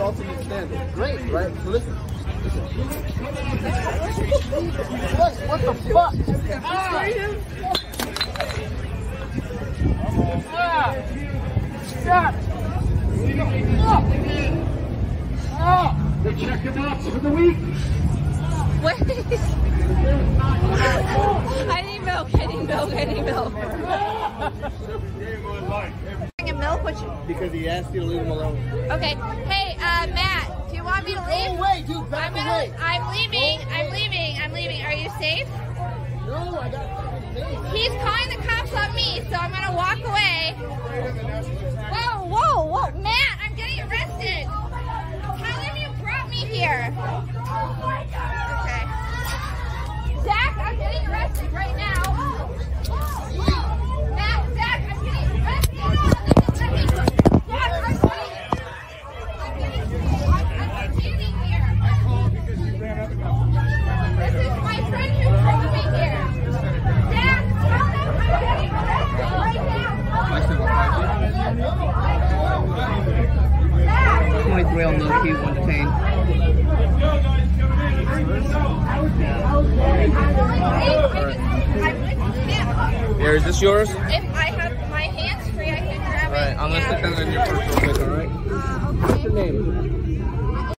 ultimate standard. Great, right? So listen. What the fuck? The checker box for the week. Wait. I need milk. I need milk. I need milk. Milk? Because he asked you to leave him alone. Okay. Hey, Matt, do you want me to leave? Go away, dude. Back away. I'm leaving. I'm leaving. I'm leaving. Are you safe? No, I got He's calling the cops on me, so I'm gonna walk away. Whoa, whoa, whoa. Matt, I'm getting arrested. Tell him you brought me here. Okay. Zach, I'm getting arrested right now. Matt, Zach, I'm getting arrested. I'm standing here. This is my friend who drove me here. Zach, tell them I'm getting arrested right now. 23 on low key, 1 detained. Here, is this yours? If I have my hands free, I can grab it. Alright, I'm gonna stick that in your purse real quick, alright? Okay. What's your name?